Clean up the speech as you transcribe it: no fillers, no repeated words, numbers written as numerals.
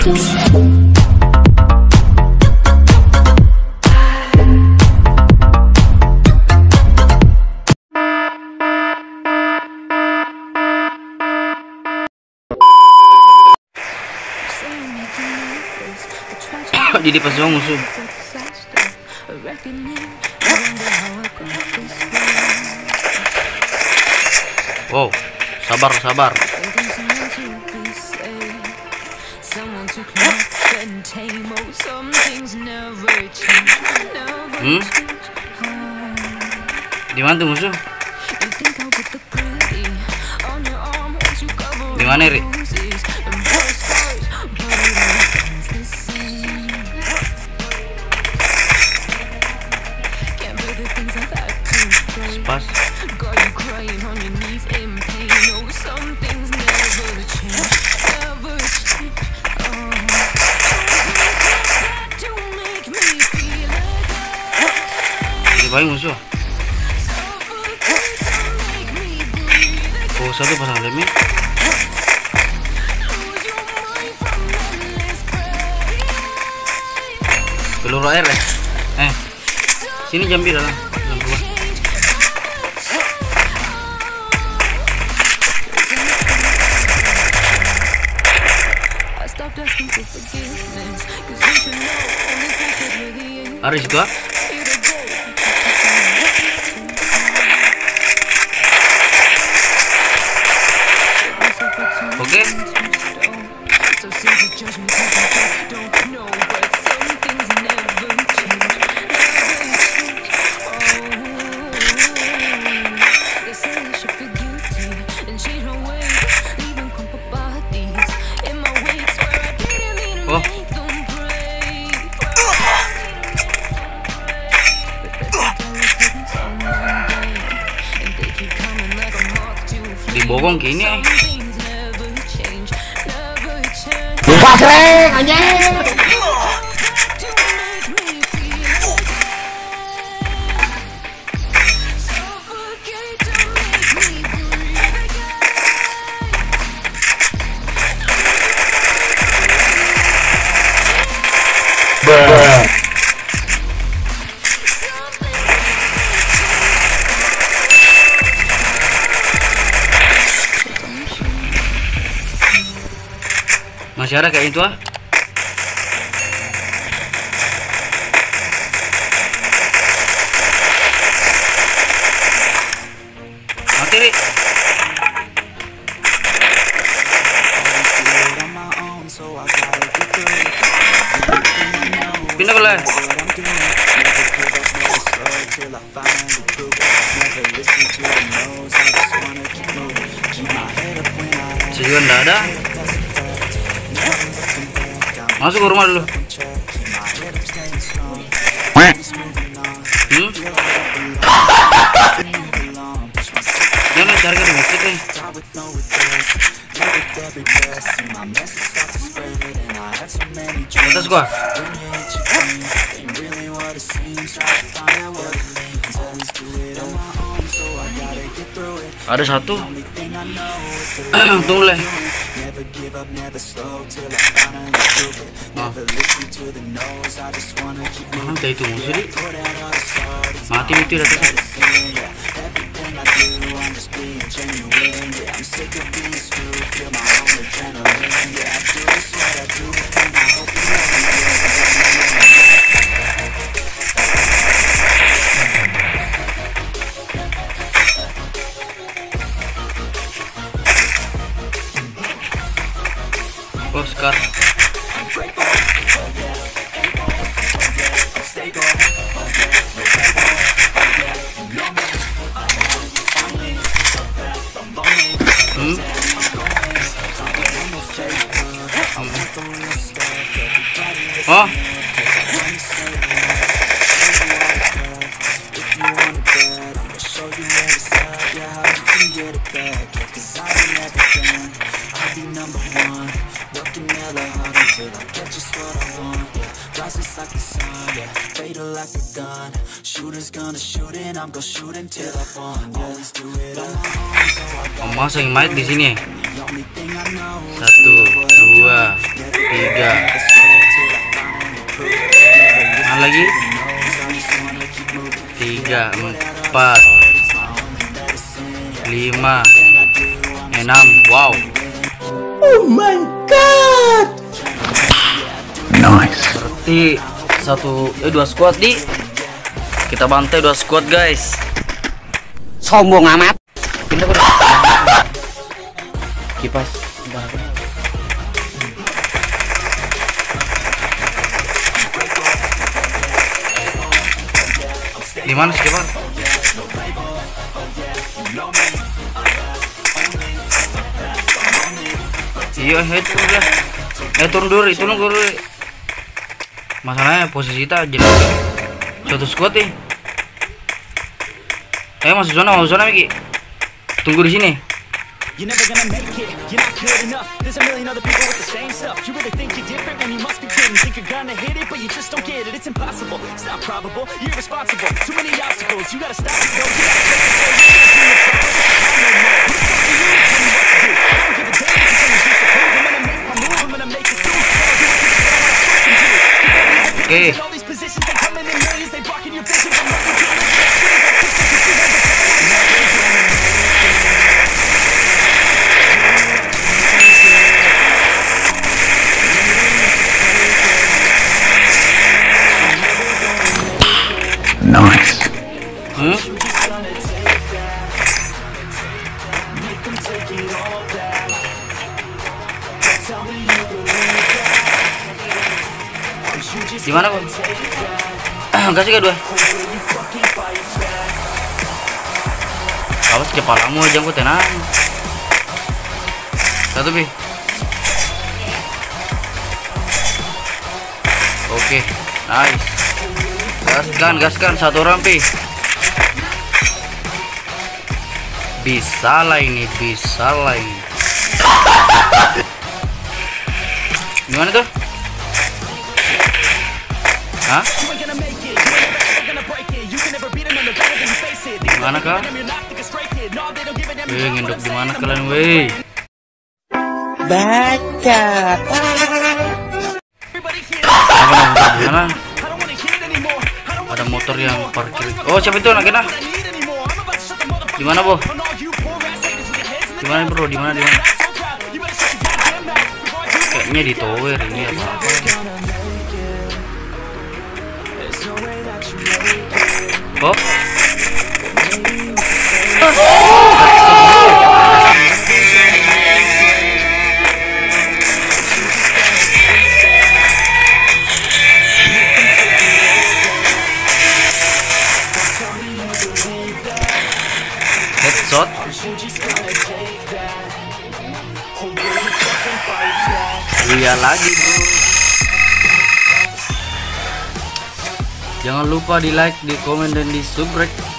Jadi pas musuh. Wow, sabar. Di mana tuh musuh? Di mana, Ri? Pas. Dipain musuh. Oh, satu pasang lemnya. Peluru air ya. Sini jam berapa? Jam 2. Harus itu ah? Oke. Oh. Dibogong gini. Lupa keren anjing. Masih ada kayak itu ah? Mati, Ri. Pindah boleh. Sejauh enggak ada. Masuk ke rumah dulu. Jangan cari ke masjid nih. Atas gua. Ada satu. Tunggu leh. Kayak itu musuh nih. Mati itu datang. Oscar. Oh. Working hella hard until I get just what I want, yeah. Rises like the sun, yeah. Fatal like a gun. Shooters gonna shoot and I'm gonna shoot until I fall. Always do it on my own. Mas yang mic di sini. The only thing I know is 1, 2, 3. Mana lagi? 3, 4, 5, 6. Wow. Oh my god. Nice. Berarti 2 squad di. Kita bantai 2 squad guys. Sombong amat. Pindah bro. Kipas. Di mana sih kipas? Iya, turun lah. Turun dulu, itu nunggu dulu. Masalahnya posisi kita jadi satu squad nih. Masuk zona Miki. Tunggu di sini. you're never gonna make it, you're not good enough. There's a million other people with the same stuff. You really think you're different, man, you must be kidding. Think you're gonna hit it, but you just don't get it. It's impossible, it's not probable, you're irresponsible. Too many obstacles, you gotta stop it, go. You gotta take it, so you can't do it. Who the fuck are you? Tell me what to do. I don't give a damn if it's only just a prove. I'm gonna make my move, I'm gonna make it soon. Okay. All these positions, they come in millions, they blocking your vision. I'm not Nice. Di mana kok? Kasih kedua. Awas kepalamu aja gue tenang. Satu bi. Oke, nice. Gaskan satu orang pi. Bisa lah ini. Gimana tuh? Hah? Gimana kah? Ngendok di mana kalian, weh? Baca. Gimana? Ada motor yang parkir. Oh, siapa itu anak kita? Di mana, Bo? Di mana, Bro? Di mana? Kayaknya di tower ini apa? Oh. Headshot. Iya lagi, bro. Jangan lupa di like, di komen, dan di subscribe.